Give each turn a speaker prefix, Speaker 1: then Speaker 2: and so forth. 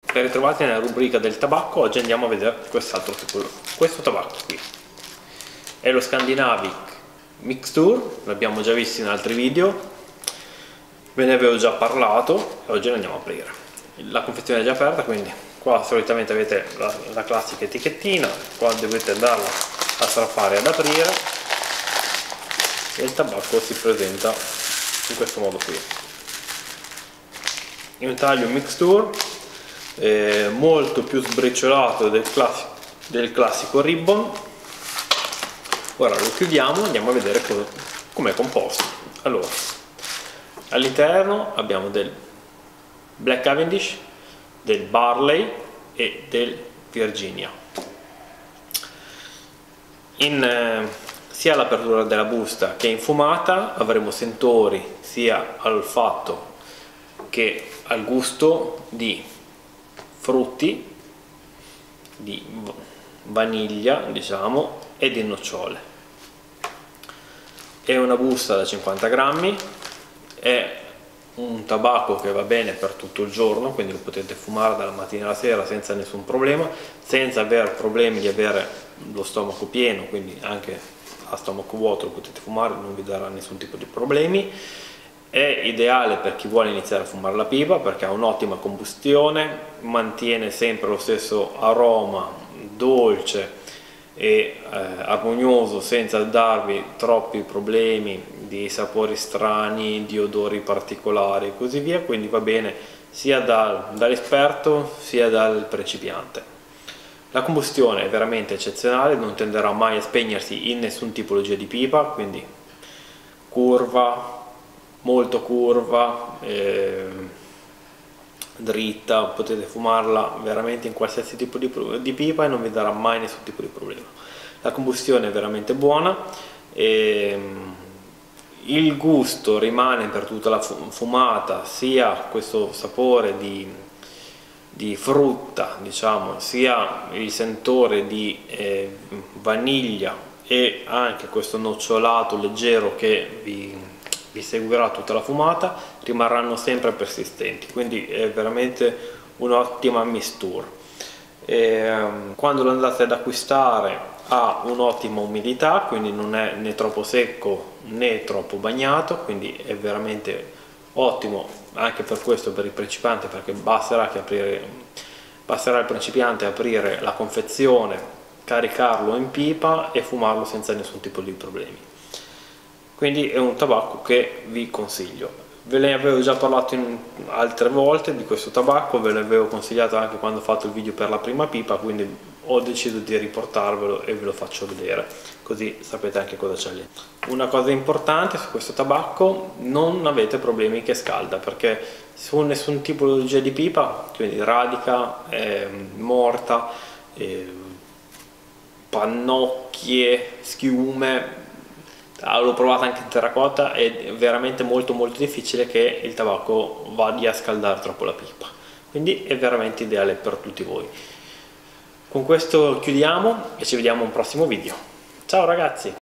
Speaker 1: Ben ritrovati nella rubrica del tabacco. Oggi andiamo a vedere quest'altro tipo. Questo tabacco qui è lo Scandinavic Mixture, l'abbiamo già visto in altri video, ve ne avevo già parlato e oggi lo andiamo a aprire. La confezione è già aperta, quindi qua solitamente avete la classica etichettina, qua dovete andarla a strappare ad aprire e il tabacco si presenta in questo modo qui. In un taglio Mixture molto più sbriciolato del classico Ribbon. Ora lo chiudiamo e andiamo a vedere come è composto. Allora, all'interno abbiamo del Black Cavendish, del Barley e del Virginia. Sia all'apertura della busta che in fumata avremo sentori sia al fatto che al gusto di frutti, di vaniglia, diciamo, e di nocciole. È una busta da 50 grammi, è un tabacco che va bene per tutto il giorno, quindi lo potete fumare dalla mattina alla sera senza nessun problema, senza avere problemi di avere lo stomaco pieno, quindi anche a stomaco vuoto lo potete fumare, non vi darà nessun tipo di problemi. È ideale per chi vuole iniziare a fumare la pipa perché ha un'ottima combustione, mantiene sempre lo stesso aroma dolce e armonioso senza darvi troppi problemi di sapori strani, di odori particolari e così via, quindi va bene sia dall'esperto sia dal principiante. La combustione è veramente eccezionale, non tenderà mai a spegnersi in nessun tipologia di pipa, quindi curva, molto curva, dritta, potete fumarla veramente in qualsiasi tipo di pipa e non vi darà mai nessun tipo di problema. La combustione è veramente buona, il gusto rimane per tutta la fumata, sia questo sapore di frutta, diciamo, sia il sentore di vaniglia e anche questo nocciolato leggero che vi seguirà tutta la fumata, rimarranno sempre persistenti, quindi è veramente un'ottima mistura. Quando lo andate ad acquistare ha un'ottima umidità, quindi non è né troppo secco né troppo bagnato, quindi è veramente ottimo anche per questo, per il principiante, perché basterà al principiante aprire la confezione, caricarlo in pipa e fumarlo senza nessun tipo di problemi. Quindi è un tabacco che vi consiglio. Ve ne avevo già parlato altre volte di questo tabacco, ve l'avevo consigliato anche quando ho fatto il video per la prima pipa, quindi ho deciso di riportarvelo e ve lo faccio vedere, così sapete anche cosa c'è lì. Una cosa importante su questo tabacco: non avete problemi che scalda, perché su nessun tipologia di pipa, quindi radica, morta, pannocchie, schiume, l'ho provato anche in terracotta, è veramente molto difficile che il tabacco vada a scaldare troppo la pipa, quindi è veramente ideale per tutti voi. Con questo chiudiamo e ci vediamo a un prossimo video. Ciao ragazzi!